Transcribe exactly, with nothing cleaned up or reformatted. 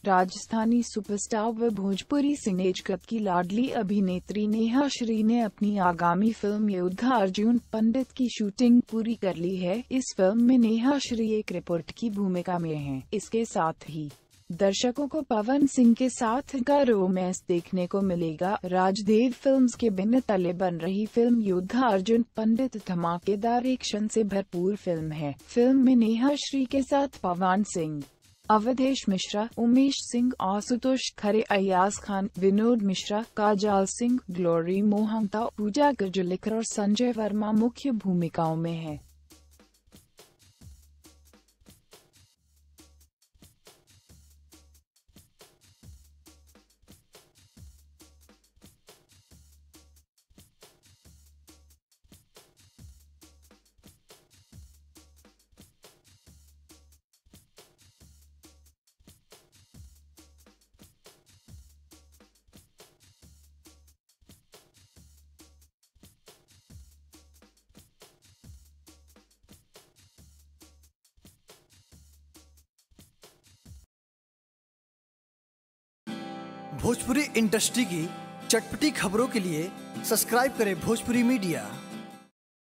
Rajasthani superstar व भोजपुरी सिनेजगत की लाडली अभिनेत्री नेहा श्री ने अपनी आगामी फिल्म योद्धा अर्जुन पंडित की शूटिंग पूरी कर ली है। इस फिल्म में नेहा श्री एक रिपोर्ट की भूमिका में हैं। इसके साथ ही दर्शकों को पवन सिंह के साथ का रोमांस देखने को मिलेगा। राजदेव फिल्म्स के बिना तले बन रही फिल्म योद्धा अर्जुन पंडित धमाकेदार एक्शन से भरपूर फिल्म है। फिल्म में नेहा श्री के साथ पवन सिंह, अवधेश मिश्रा, उमेश सिंह, आशुतोष खरे, अयाज खान, विनोद मिश्रा, काजल सिंह, ग्लोरी मोहंता, पूजा गजुलिकर और संजय वर्मा मुख्य भूमिकाओं में हैं। भोजपुरी इंडस्ट्री की चटपटी खबरों के लिए सब्सक्राइब करें भोजपुरी मीडिया।